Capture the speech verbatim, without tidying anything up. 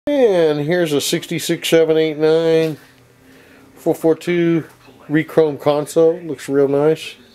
And here's a sixty-six seven eighty-nine four forty-two re-chrome console. Looks real nice.